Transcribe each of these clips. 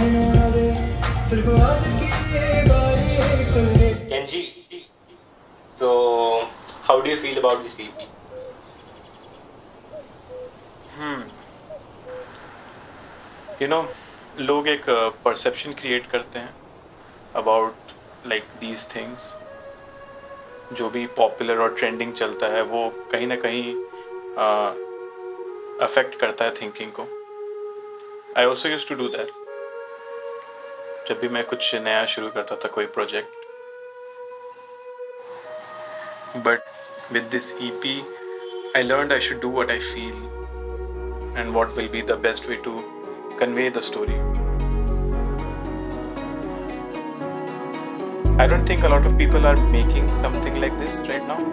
Kenji, so how do you feel about this EP? You know, लोग एक perception create करते हैं about like these things. जो भी popular और trending चलता है वो कहीं ना कहीं affect करता है thinking को. I also used to do that. जब भी मैं कुछ नया शुरू करता था कोई project. But with this EP, I learned I should do what I feel and what will be the best way to convey the story. I don't think a lot of people are making something like this right now.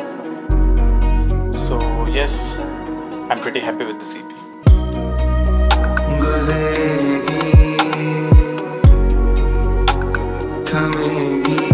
So yes, I'm pretty happy with this EP. थमेगी